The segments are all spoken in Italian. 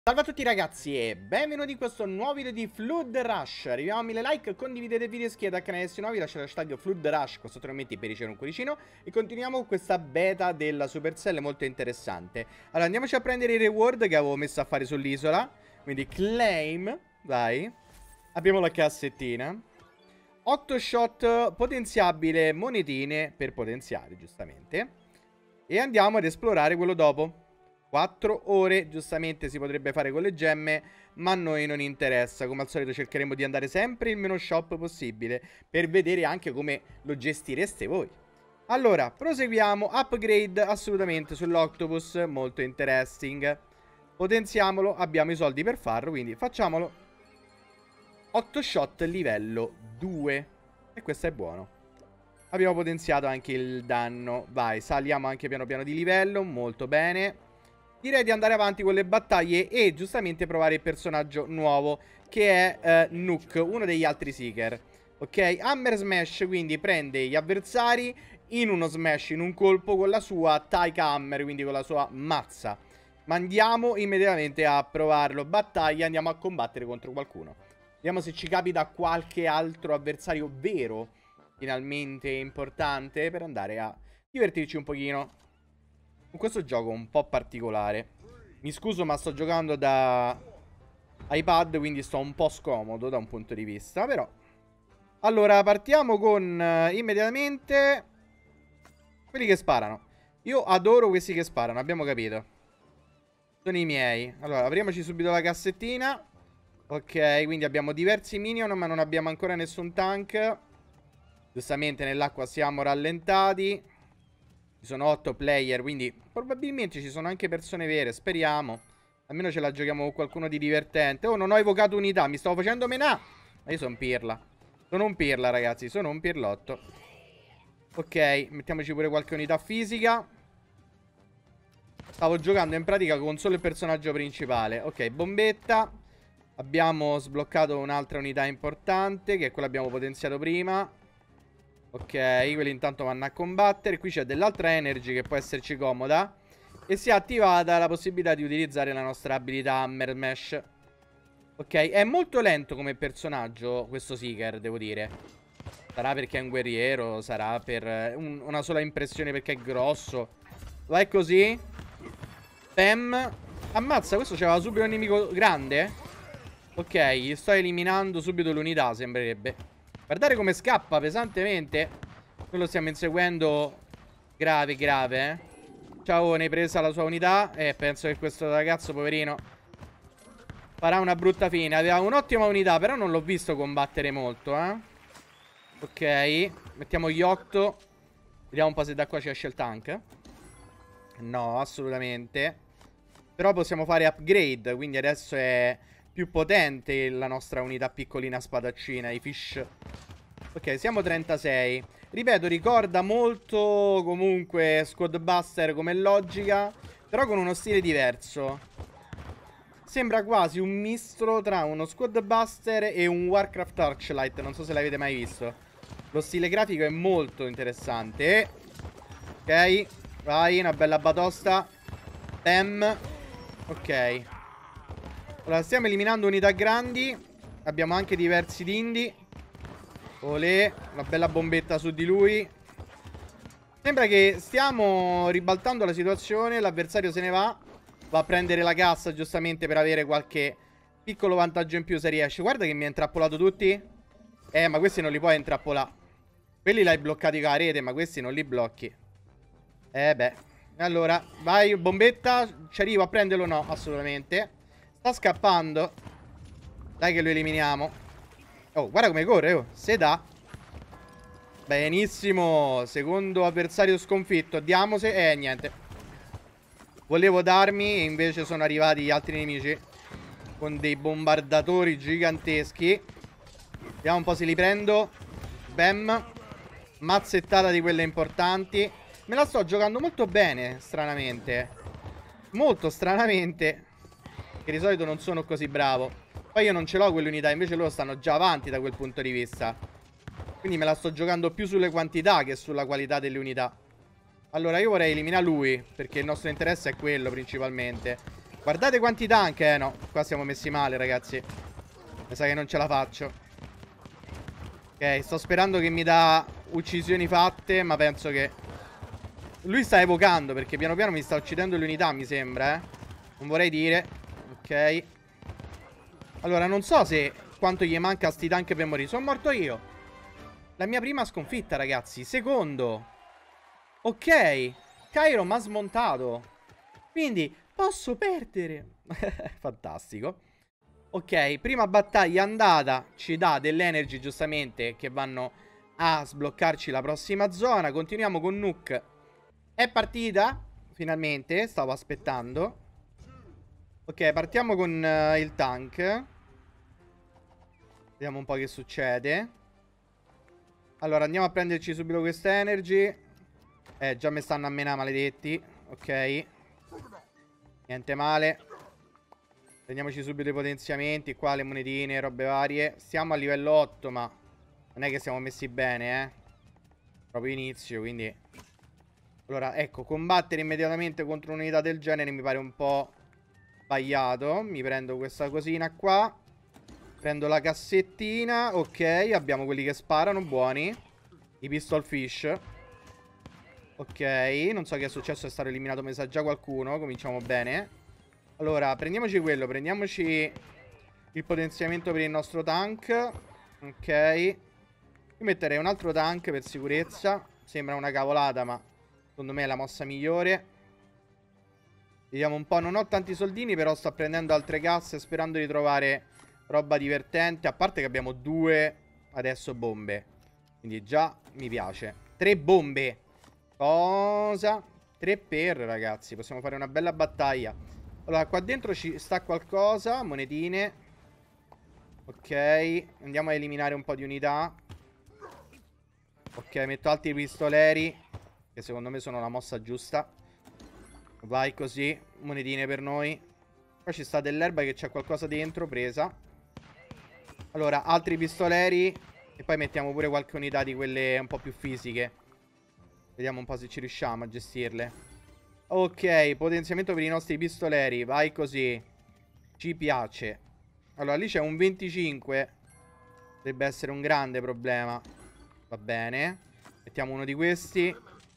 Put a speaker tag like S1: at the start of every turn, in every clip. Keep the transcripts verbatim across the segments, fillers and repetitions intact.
S1: Salve a tutti ragazzi e benvenuti in questo nuovo video di Flood Rush. Arriviamo a mille like, condividete il video, iscrivetevi al canale se nuovi, lasciate l'hashtag Flood Rush qua sotto nei commenti per ricevere un cuoricino. E continuiamo con questa beta della Supercell molto interessante. Allora andiamoci a prendere i reward che avevo messo a fare sull'isola. Quindi claim, vai. Abbiamo la cassettina. otto shot potenziabile monetine per potenziare giustamente. E andiamo ad esplorare quello dopo. quattro ore, giustamente si potrebbe fare con le gemme, ma a noi non interessa. Come al solito cercheremo di andare sempre il meno shop possibile, per vedere anche come lo gestireste voi. Allora, proseguiamo, upgrade assolutamente sull'Octopus, molto interesting. Potenziamolo, abbiamo i soldi per farlo, quindi facciamolo. otto shot livello due, e questo è buono. Abbiamo potenziato anche il danno, vai, saliamo anche piano piano di livello, molto bene. Direi di andare avanti con le battaglie e giustamente provare il personaggio nuovo, che è uh, Nook, uno degli altri Seeker. Ok, Hammer Smash, quindi prende gli avversari in uno smash, in un colpo, con la sua Taika Hammer, quindi con la sua mazza. Ma andiamo immediatamente a provarlo. Battaglia, andiamo a combattere contro qualcuno. Vediamo se ci capita qualche altro avversario vero, finalmente importante, per andare a divertirci un pochino con questo gioco un po' particolare. Mi scuso ma sto giocando da iPad, quindi sto un po' scomodo da un punto di vista, però. Allora partiamo con uh, immediatamente quelli che sparano. Io adoro questi che sparano, abbiamo capito. Sono i miei. Allora apriamoci subito la cassettina. Ok, quindi abbiamo diversi minion ma non abbiamo ancora nessun tank. Giustamente nell'acqua siamo rallentati. Ci sono otto player, quindi probabilmente ci sono anche persone vere, speriamo. Almeno ce la giochiamo con qualcuno di divertente. Oh, non ho evocato unità, mi stavo facendo menà. Ma io sono pirla. Sono un pirla, ragazzi, sono un pirlotto. Ok, mettiamoci pure qualche unità fisica. Stavo giocando in pratica con solo il personaggio principale. Ok, bombetta. Abbiamo sbloccato un'altra unità importante, che è quella che abbiamo potenziato prima. Ok, quelli intanto vanno a combattere. Qui c'è dell'altra energy che può esserci comoda. E si è attivata la possibilità di utilizzare la nostra abilità Hammer Smash. Ok, è molto lento come personaggio questo Seeker, devo dire. Sarà perché è un guerriero, sarà per un, una sola impressione perché è grosso. Vai così. Pam. Ammazza, questo c'aveva subito un nemico grande. Ok, gli sto eliminando subito l'unità, sembrerebbe. Guardate come scappa pesantemente. Noi lo stiamo inseguendo grave, grave, eh. Ciao, ne hai presa la sua unità. E eh, penso che questo ragazzo, poverino, farà una brutta fine. Aveva un'ottima unità, però non l'ho visto combattere molto, eh. Ok, mettiamo gli otto. Vediamo un po' se da qua ci esce il tank. No, assolutamente. Però possiamo fare upgrade, quindi adesso è più potente la nostra unità piccolina spadaccina, i fish. Ok, siamo trentasei. Ripeto, ricorda molto comunque Squad Buster come logica, però con uno stile diverso. Sembra quasi un mistro tra uno Squad Buster e un Warcraft Archlight. Non so se l'avete mai visto. Lo stile grafico è molto interessante. Ok, vai, una bella batosta. Bam. Ok. Allora, stiamo eliminando unità grandi. Abbiamo anche diversi dindi. Olè, una bella bombetta su di lui. Sembra che stiamo ribaltando la situazione. L'avversario se ne va. Va a prendere la cassa giustamente per avere qualche piccolo vantaggio in più se riesce. Guarda che mi ha intrappolato tutti. Eh, ma questi non li puoi intrappolare. Quelli li hai bloccati con la rete, ma questi non li blocchi. Eh beh. Allora, vai, bombetta. Ci arrivo a prenderlo? No, assolutamente. Sta scappando. Dai che lo eliminiamo. Oh, guarda come corre, oh. Se dà. Benissimo. Secondo avversario sconfitto. Diamo se... Eh, niente. Volevo darmi e invece sono arrivati gli altri nemici con dei bombardatori giganteschi. Vediamo un po' se li prendo. Bam. Mazzettata di quelle importanti. Me la sto giocando molto bene, stranamente. Molto stranamente. Che di solito non sono così bravo. Poi io non ce l'ho quell'unità, invece loro stanno già avanti da quel punto di vista. Quindi me la sto giocando più sulle quantità che sulla qualità delle unità. Allora io vorrei eliminare lui, perché il nostro interesse è quello principalmente. Guardate quanti tank, eh no. Qua siamo messi male, ragazzi. Mi sa che non ce la faccio. Ok, sto sperando che mi dà uccisioni fatte, ma penso che... Lui sta evocando, perché piano piano mi sta uccidendo le unità, mi sembra, eh. Non vorrei dire. Ok. Allora, non so se quanto gli manca a sti tank per morire. Sono morto io. La mia prima sconfitta, ragazzi. Secondo. Ok. Cairo mi ha smontato. Quindi posso perdere. Fantastico. Ok, prima battaglia andata. Ci dà dell'energy, giustamente, che vanno a sbloccarci la prossima zona. Continuiamo con Nuke. È partita. Finalmente. Stavo aspettando. Ok, partiamo con uh, il tank. Vediamo un po' che succede. Allora, andiamo a prenderci subito questa energy. Eh, già mi stanno a menare, maledetti. Ok. Niente male. Prendiamoci subito i potenziamenti. Qua le monetine, robe varie. Stiamo a livello otto, ma non è che siamo messi bene, eh. Proprio inizio, quindi... Allora, ecco, combattere immediatamente contro un'unità del genere mi pare un po' sbagliato. Mi prendo questa cosina qua. Prendo la cassettina. Ok, abbiamo quelli che sparano, buoni. I pistol fish. Ok, non so che è successo, è stato eliminato, mi sa già qualcuno. Cominciamo bene. Allora, prendiamoci quello, prendiamoci il potenziamento per il nostro tank. Ok. Io metterei un altro tank per sicurezza. Sembra una cavolata, ma secondo me è la mossa migliore. Vediamo un po', non ho tanti soldini, però sto prendendo altre casse sperando di trovare roba divertente. A parte che abbiamo due adesso bombe, quindi già mi piace. Tre bombe. Cosa? Tre per, ragazzi. Possiamo fare una bella battaglia. Allora, qua dentro ci sta qualcosa. Monetine. Ok. Andiamo a eliminare un po' di unità. Ok, metto altri pistoleri, che secondo me sono la mossa giusta. Vai così. Monetine per noi. Qua ci sta dell'erba che c'è qualcosa dentro. Presa. Allora, altri pistoleri. E poi mettiamo pure qualche unità di quelle un po' più fisiche. Vediamo un po' se ci riusciamo a gestirle. Ok, potenziamento per i nostri pistoleri. Vai così. Ci piace. Allora, lì c'è un venticinque. Dovrebbe essere un grande problema. Va bene. Mettiamo uno di questi.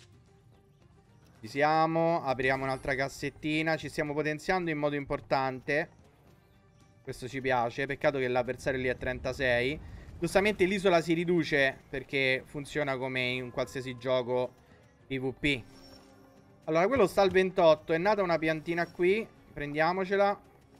S1: Ci siamo. Apriamo un'altra cassettina. Ci stiamo potenziando in modo importante. Questo ci piace. Peccato che l'avversario lì è trentasei. Giustamente l'isola si riduce perché funziona come in un qualsiasi gioco PvP. Allora, quello sta al ventotto. È nata una piantina qui. Prendiamocela.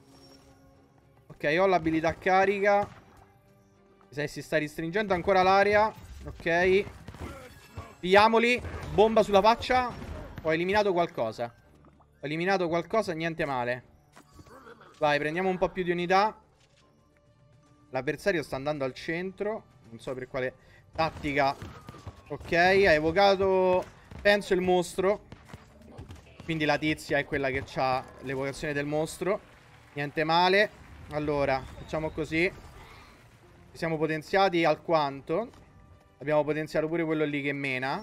S1: Ok, ho l'abilità carica. Se si sta ristringendo ancora l'area. Ok. Pigliamoli. Bomba sulla faccia. Ho eliminato qualcosa. Ho eliminato qualcosa, niente male. Vai, prendiamo un po' più di unità. L'avversario sta andando al centro. Non so per quale tattica. Ok, ha evocato, penso, il mostro. Quindi la tizia è quella che ha l'evocazione del mostro. Niente male. Allora, facciamo così. Ci siamo potenziati alquanto. Abbiamo potenziato pure quello lì che mena.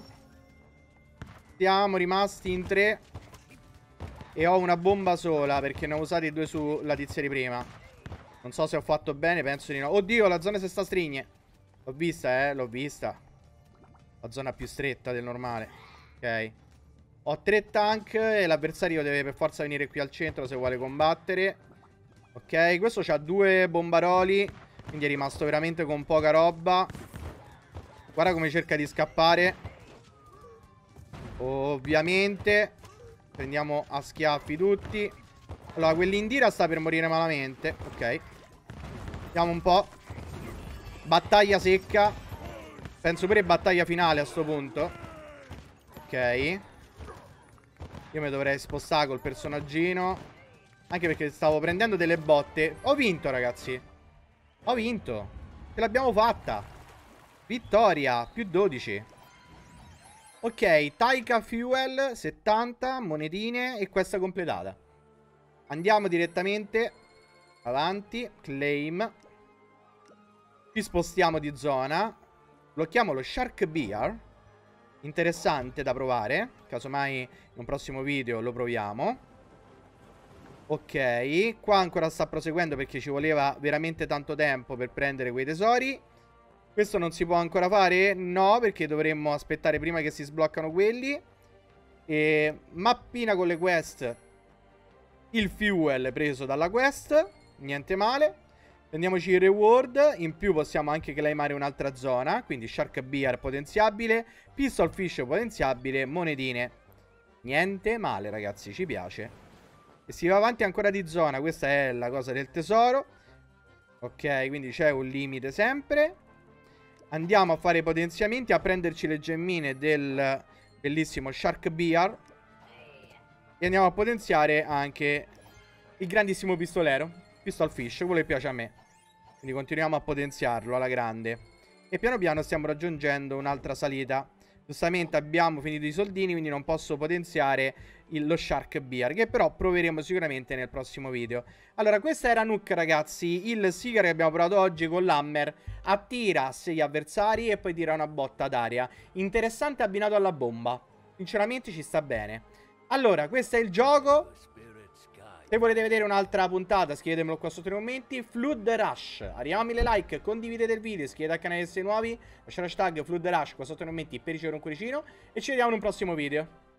S1: Siamo rimasti in tre. E ho una bomba sola perché ne ho usati due sulla tizia di prima. Non so se ho fatto bene, penso di no. Oddio, la zona si sta strigne. L'ho vista, eh, l'ho vista. La zona più stretta del normale. Ok. Ho tre tank e l'avversario deve per forza venire qui al centro se vuole combattere. Ok, questo c'ha due bombaroli. Quindi è rimasto veramente con poca roba. Guarda come cerca di scappare. Ovviamente. Prendiamo a schiaffi tutti. Allora, quell'Indira sta per morire malamente. Ok. Vediamo un po'. Battaglia secca. Penso pure battaglia finale a sto punto. Ok. Io mi dovrei spostare col personaggino. Anche perché stavo prendendo delle botte. Ho vinto, ragazzi. Ho vinto. Ce l'abbiamo fatta. Vittoria. Più dodici. Ok, Taika Fuel, settanta, monetine e questa completata. Andiamo direttamente avanti, claim. Ci spostiamo di zona. Blocchiamo lo Shark Beer. Interessante da provare. Casomai in un prossimo video lo proviamo. Ok, qua ancora sta proseguendo perché ci voleva veramente tanto tempo per prendere quei tesori. Questo non si può ancora fare? No, perché dovremmo aspettare prima che si sbloccano quelli. E mappina con le quest. Il fuel preso dalla quest. Niente male. Prendiamoci il reward. In più possiamo anche claimare un'altra zona. Quindi Shark Beer potenziabile. Pistol Fish potenziabile. Monetine. Niente male, ragazzi, ci piace. E si va avanti ancora di zona. Questa è la cosa del tesoro. Ok, quindi c'è un limite sempre. Andiamo a fare i potenziamenti, a prenderci le gemmine del bellissimo Shark Beer. E andiamo a potenziare anche il grandissimo pistolero, Pistol Fish, quello che piace a me. Quindi continuiamo a potenziarlo alla grande. E piano piano stiamo raggiungendo un'altra salita. Giustamente abbiamo finito i soldini, quindi non posso potenziare il, lo Shark Beer, che però proveremo sicuramente nel prossimo video. Allora, questa era Nook, ragazzi, il Seeker che abbiamo provato oggi con l'Hammer. Attira sei avversari e poi tira una botta d'aria. Interessante abbinato alla bomba. Sinceramente ci sta bene. Allora, questo è il gioco. Se volete vedere un'altra puntata, scrivetemelo qua sotto nei commenti. Flood Rush. Arriviamo a mille like, condividete il video, iscrivetevi al canale se siete nuovi. Lasciate hashtag Flood Rush qua sotto nei commenti per ricevere un cuoricino. E ci vediamo in un prossimo video.